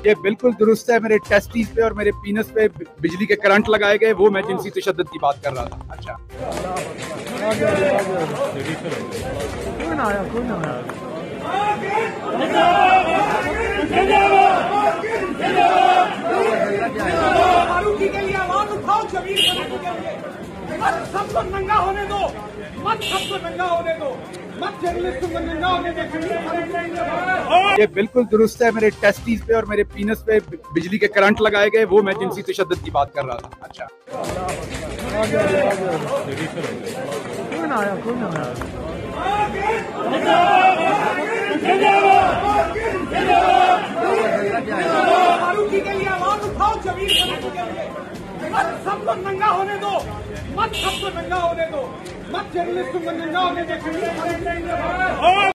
ये बिल्कुल दुरुस्त है। मेरे टेस्टीज पे और मेरे पीनस पे बिजली के करंट लगाए गए, वो मैं जिनसी तशद्दुद की बात कर रहा था। अच्छा, सबको नंगा होने दो, मत सबको नंगा होने दो, मत जर्नलिस्ट को नंगा होने दो। ये बिल्कुल दुरुस्त है। मेरे टेस्टीज पे और मेरे पीनस पे बिजली के करंट लगाए गए, वो मैं जिनसी तशद्दुद की बात कर रहा था। अच्छा, मत सबको नंगा होने दो, मत सबको नंगा होने दो, मत जर्नलिस्ट को नंगा होने दो।